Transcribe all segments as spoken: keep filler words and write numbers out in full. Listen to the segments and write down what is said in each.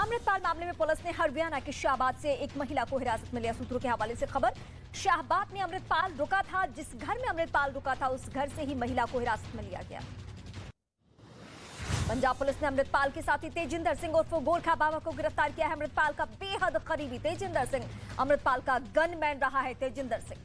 अमृतपाल मामले में पुलिस ने हरियाणा के शाहबाद से एक महिला को हिरासत में लिया। सूत्रों के हवाले से खबर, शाहबाद में अमृतपाल रुका था। जिस घर में अमृतपाल रुका था उस घर से ही महिला को हिरासत में लिया गया। पंजाब पुलिस ने अमृतपाल के साथी तेजिंदर सिंह उर्फ गोरखा बाबा को गिरफ्तार किया है। अमृतपाल का बेहद करीबी तेजिंदर सिंह अमृतपाल का गनमैन रहा है। तेजिंदर सिंह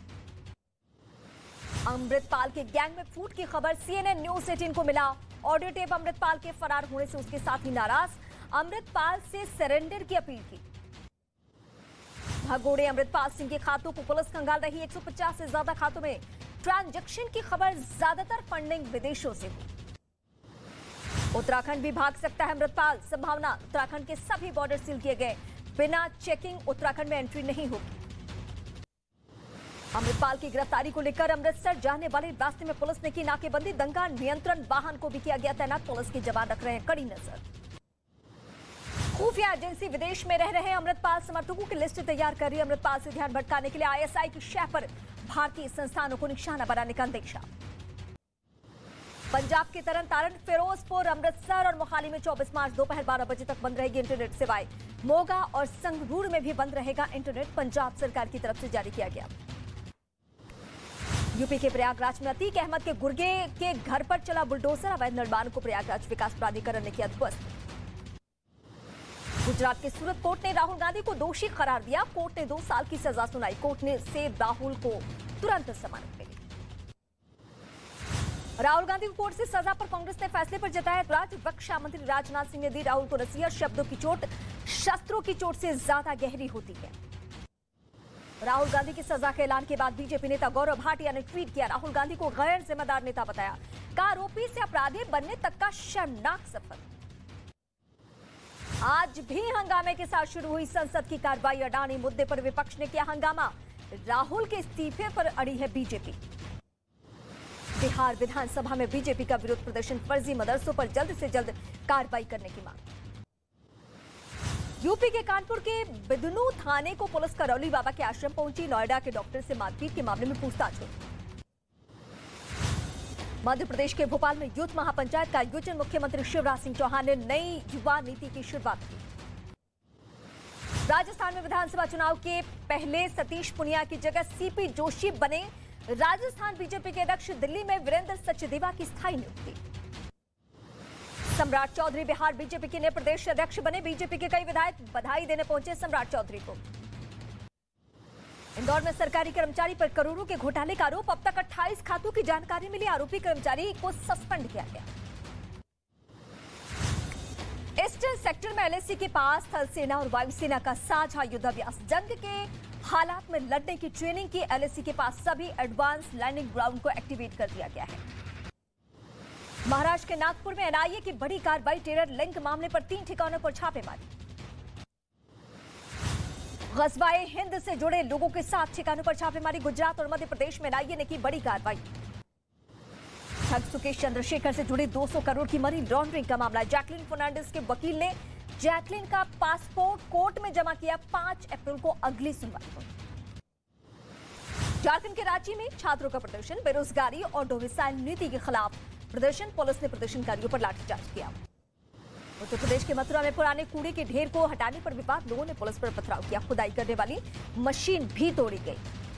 अमृतपाल के गैंग में फूट की खबर सीएनएन न्यूज अठारह को मिला। ऑडियो टेप अमृतपाल के फरार होने से उसके साथी नाराज, अमृतपाल से सरेंडर की अपील की। भगोड़े अमृतपाल सिंह के खातों को पुलिस खंगाल रही। एक सौ पचास से ज्यादा खातों में ट्रांजैक्शन की खबर, ज्यादातर फंडिंग विदेशों से हुई। उत्तराखंड भी भाग सकता है अमृतपाल, संभावना। उत्तराखंड के सभी बॉर्डर सील किए गए, बिना चेकिंग उत्तराखंड में एंट्री नहीं होगी। अमृतपाल की गिरफ्तारी को लेकर अमृतसर जाने वाले रास्ते में पुलिस ने की नाकेबंदी। दंगा नियंत्रण वाहन को भी किया गया तैनात। पुलिस के जवान रख रहे हैं कड़ी नजर। खुफिया एजेंसी विदेश में रह रहे अमृतपाल समर्थकों की लिस्ट तैयार कर रही है। अमृतपाल से ध्यान भटकाने के लिए आईएसआई की शह पर भारतीय संस्थानों को निशाना बनाने का अंदेशा। पंजाब के तरन तारण, फिरोजपुर, अमृतसर और मोहाली में चौबीस मार्च दोपहर बारह बजे तक बंद रहेगी इंटरनेट सेवाएं। मोगा और संगरूर में भी बंद रहेगा इंटरनेट, पंजाब सरकार की तरफ से जारी किया गया। यूपी के प्रयागराज में अतीक अहमद के गुर्गे के घर पर चला बुलडोजर। अवैध निर्माण को प्रयागराज विकास प्राधिकरण ने किया ध्वस्त। गुजरात के सूरत कोर्ट ने राहुल गांधी को दोषी करार दिया। कोर्ट ने दो साल की सजा सुनाई। कोर्ट ने से राहुल को तुरंत जमानत मिली। राहुल गांधी को कोर्ट से सजा पर कांग्रेस ने फैसले पर जताया एतराज। रक्षा मंत्री राजनाथ सिंह ने दी राहुल को नसीहत। शब्दों की चोट शस्त्रों की चोट से ज्यादा गहरी होती है। राहुल गांधी की सजा के ऐलान के बाद बीजेपी नेता गौरव भाटिया ने ट्वीट किया, राहुल गांधी को गैर जिम्मेदार नेता बताया। का आरोपी से अपराधी बनने तक का शर्मनाक सफर। आज भी हंगामे के साथ शुरू हुई संसद की कार्रवाई। अडानी मुद्दे पर विपक्ष ने किया हंगामा। राहुल के इस्तीफे पर अड़ी है बीजेपी। बिहार विधानसभा में बीजेपी का विरोध प्रदर्शन। फर्जी मदरसों पर जल्द से जल्द कार्रवाई करने की मांग। यूपी के कानपुर के बिदनू थाने को पुलिस करौली बाबा के आश्रम पहुंची। नोएडा के डॉक्टर से मारपीट के मामले में पूछताछ हुई। मध्य प्रदेश के भोपाल में यूथ महापंचायत का आयोजन। मुख्यमंत्री शिवराज सिंह चौहान ने नई युवा नीति की शुरुआत की। राजस्थान में विधानसभा चुनाव के पहले सतीश पुनिया की जगह सीपी जोशी बने राजस्थान बीजेपी के अध्यक्ष। दिल्ली में वीरेंद्र सचदेवा की स्थायी नियुक्ति। सम्राट चौधरी बिहार बीजेपी के नए प्रदेश अध्यक्ष बने। बीजेपी के कई विधायक बधाई देने पहुंचे सम्राट चौधरी को। इंदौर में सरकारी कर्मचारी पर करोड़ों के घोटाले का आरोप। अब तक अट्ठाईस खातों की जानकारी मिली। आरोपी कर्मचारी को सस्पेंड किया गया। ईस्टर्न सेक्टर में एलएसी के पास थल सेना और वायुसेना का साझा युद्धाभ्यास। जंग के हालात में लड़ने की ट्रेनिंग की। एलएसी के पास सभी एडवांस लैंडिंग ग्राउंड को एक्टिवेट कर दिया गया है। महाराष्ट्र के नागपुर में एनआईए की बड़ी कार्रवाई। टेरर लिंक मामले पर तीन ठिकानों पर छापेमारी। गजवाए हिंद से जुड़े लोगों के साथ ठिकानों पर छापेमारी। गुजरात और मध्य प्रदेश में एनआईए ने की बड़ी कार्रवाई। ठग सुकेश चंद्रशेखर से जुड़े दो सौ करोड़ की मनी लॉन्ड्रिंग का मामला। जैकलिन फर्नांडिस के वकील ने जैकलिन का पासपोर्ट कोर्ट में जमा किया। पांच अप्रैल को अगली सुनवाई होगी। झारखंड के रांची में छात्रों का प्रदर्शन। बेरोजगारी और डोमिसाइल नीति के खिलाफ प्रदर्शन। पुलिस ने प्रदर्शनकारियों पर लाठीचार्ज किया। उत्तर प्रदेश के मथुरा में पुराने कूड़े के ढेर को हटाने पर विवाद। लोगों ने पुलिस पर पथराव किया। खुदाई करने वाली मशीन भी तोड़ी गई।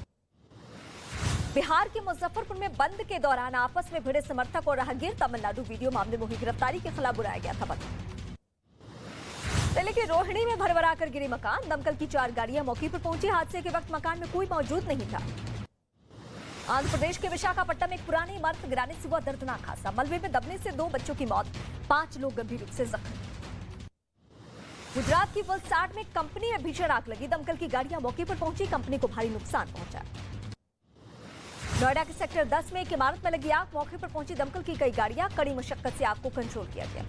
बिहार के मुजफ्फरपुर में बंद के दौरान आपस में भिड़े समर्थक और राहगीर। तमिलनाडु वीडियो मामले में हुई गिरफ्तारी के खिलाफ बुलाया गया था बंद। दिल्ली के रोहिणी में भरभरा कर गिरे मकान। दमकल की चार गाड़ियां मौके पर पहुंची। हादसे के वक्त मकान में कोई मौजूद नहीं था। आंध्र प्रदेश के विशाखापट्टनम में एक पुरानी इमारत गिराने से हुआ दर्दनाक हादसा। मलबे में दबने से दो बच्चों की मौत, पांच लोग गंभीर रूप से जख्मी। गुजरात की वलसाड में कंपनी में भीषण आग लगी। दमकल की गाड़ियां मौके पर पहुंची। कंपनी को भारी नुकसान पहुंचा। नोएडा के सेक्टर दस में एक इमारत में लगी आग। मौके पर पहुंची दमकल की कई गाड़ियां। कड़ी मशक्कत से आग को कंट्रोल किया गया।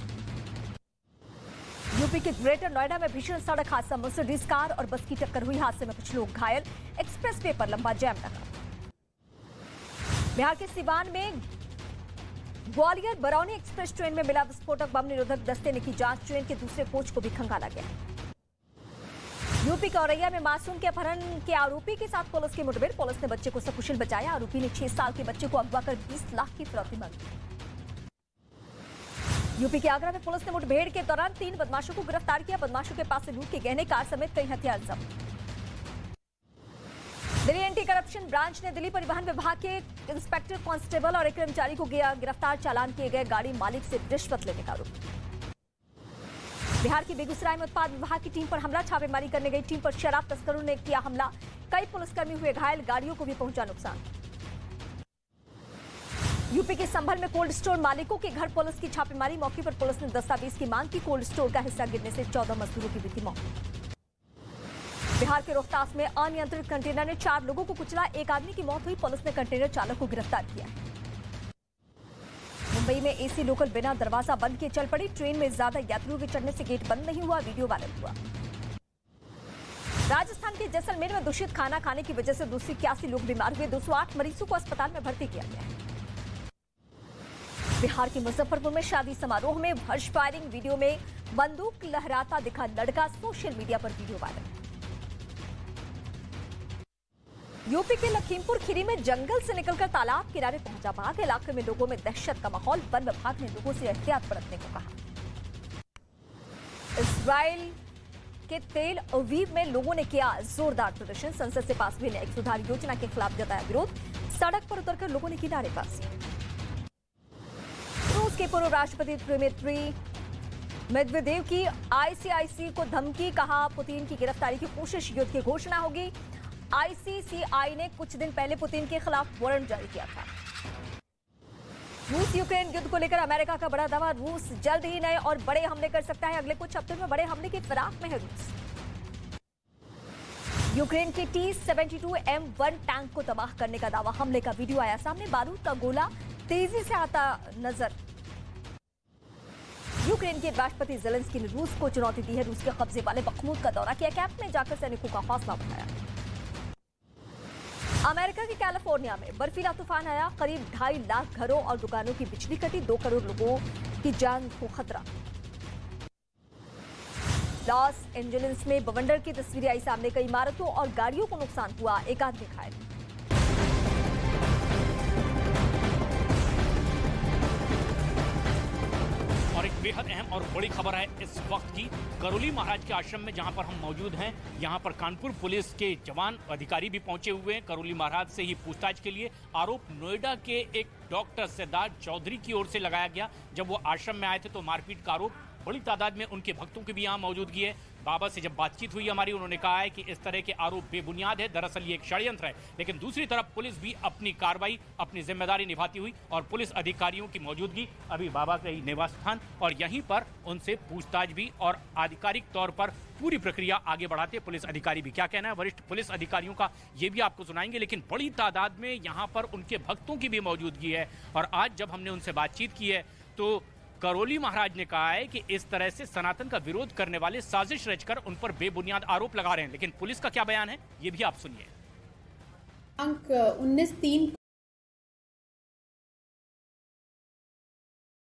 यूपी के ग्रेटर नोएडा में भीषण सड़क हादसा। मर्सिडीज कार और बस की टक्कर हुई। हादसे में कुछ लोग घायल। एक्सप्रेस वे पर लंबा जैम लगा। बिहार के सिवान में ग्वालियर बरौनी एक्सप्रेस ट्रेन में मिला विस्फोटक बम। निरोधक दस्ते ने की जांच। ट्रेन के दूसरे कोच को भी खंगाला गया। यूपी के औरैया में मासूम के अपहरण के आरोपी के साथ पुलिस की मुठभेड़। पुलिस ने बच्चे को सकुशल बचाया। आरोपी ने छह साल के बच्चे को अगवा कर बीस लाख की फिरौती मांगी। यूपी के आगरा में पुलिस ने मुठभेड़ के दौरान तीन बदमाशों को गिरफ्तार किया। बदमाशों के पास से लूट के गहने, कार समेत कई हथियार जब्त। दिल्ली एंटी करप्शन ब्रांच ने दिल्ली परिवहन विभाग के इंस्पेक्टर कांस्टेबल और एक कर्मचारी को किया गिरफ्तार। चालान किए गए गाड़ी मालिक से रिश्वत लेने का आरोप। बिहार के बेगूसराय में उत्पाद विभाग की टीम पर हमला, छापेमारी करने गई टीम पर शराब तस्करों ने किया हमला। कई पुलिसकर्मी हुए घायल, गाड़ियों को भी पहुंचा नुकसान। यूपी के संभल में कोल्ड स्टोर मालिकों के घर पुलिस की छापेमारी, मौके पर पुलिस ने दस्तावेज की मांग की। कोल्ड स्टोर का हिस्सा गिरने से चौदह मजदूरों की हुई थी मौत। बिहार के रोहतास में अनियंत्रित कंटेनर ने चार लोगों को कुचला, एक आदमी की मौत हुई। पुलिस ने कंटेनर चालक को गिरफ्तार किया। मुंबई में एसी लोकल बिना दरवाजा बंद किए चल पड़ी, ट्रेन में ज्यादा यात्रियों के चढ़ने से गेट बंद नहीं हुआ, वीडियो वायरल हुआ। राजस्थान के जैसलमेर में दूषित खाना खाने की वजह से दो सौ इक्यासी लोग बीमार हुए, दो सौ आठ मरीजों को अस्पताल में भर्ती किया गया है। बिहार के मुजफ्फरपुर में शादी समारोह में हर्ष फायरिंग, वीडियो में बंदूक लहराता दिखा लड़का, सोशल मीडिया पर वीडियो वायरल। यूपी के लखीमपुर खीरी में जंगल से निकलकर तालाब किनारे पहुंचा बाघ, इलाके में लोगों में दहशत का माहौल। वन विभाग ने लोगों से एहतियात बरतने को कहा। इस्राइल के तेल अवीव में लोगों ने किया जोरदार प्रदर्शन, संसद से पास हुई न्यायिक सुधार योजना के खिलाफ जताया विरोध। सड़क पर उतरकर लोगों ने की नारेबाजी। रूस के पूर्व राष्ट्रपति दिमित्री मेदवेदेव की आईसीआईसी को धमकी, कहा पुतिन की गिरफ्तारी की कोशिश, युद्ध की घोषणा होगी। आईसीसीआई ने कुछ दिन पहले पुतिन के खिलाफ वारंट जारी किया था। रूस यूक्रेन युद्ध को लेकर अमेरिका का बड़ा दावा, रूस जल्द ही नए और बड़े हमले कर सकता है। अगले कुछ हफ्ते में बड़े हमले की फिराक में है रूस। यूक्रेन के T seventy two M one tank को तबाह करने का दावा, हमले का वीडियो आया सामने, बारूद का गोला तेजी से आता नजर। यूक्रेन के राष्ट्रपति ज़ेलेंस्की ने रूस को चुनौती दी है, रूस के कब्जे वाले बखमूद का दौरा किया, कैंप में जाकर सैनिकों का हौसला बढ़ाया। अमेरिका के कैलिफोर्निया में बर्फीला तूफान आया, करीब ढाई लाख घरों और दुकानों की बिजली कटी, दो करोड़ लोगों की जान को खतरा। लॉस एंजलिस में बवंडर की तस्वीरें आई सामने, कई इमारतों और गाड़ियों को नुकसान हुआ, एक आदमी घायल। और एक बेहद अहम और बड़ी खबर है इस वक्त की, करोली महाराज के आश्रम में जहां पर हम मौजूद हैं, यहां पर कानपुर पुलिस के जवान अधिकारी भी पहुंचे हुए हैं करोली महाराज से ही पूछताछ के लिए। आरोप नोएडा के एक डॉक्टर सिद्धार्थ चौधरी की ओर से लगाया गया। जब वो आश्रम में आए थे तो मारपीट का आरोप, बड़ी तादाद में उनके भक्तों की भी यहाँ मौजूदगी है। बाबा से जब बातचीत हुई हमारी, उन्होंने कहा है कि इस तरह के आरोप बेबुनियाद है, दरअसल ये एक षड्यंत्र है। लेकिन दूसरी तरफ पुलिस भी अपनी कार्रवाई, अपनी जिम्मेदारी निभाती हुई और पुलिस अधिकारियों की मौजूदगी अभी बाबा के निवास स्थान और यहीं पर उनसे पूछताछ भी और आधिकारिक तौर पर पूरी प्रक्रिया आगे बढ़ाते पुलिस अधिकारी भी। क्या कहना है वरिष्ठ पुलिस अधिकारियों का, ये भी आपको सुनाएंगे। लेकिन बड़ी तादाद में यहाँ पर उनके भक्तों की भी मौजूदगी है और आज जब हमने उनसे बातचीत की है तो करोली महाराज ने कहा है कि इस तरह से सनातन का विरोध करने वाले साजिश रचकर उन पर बेबुनियाद आरोप लगा रहे हैं। लेकिन पुलिस का क्या बयान है, ये भी आप सुनिए। दिनांक उन्नीस तीन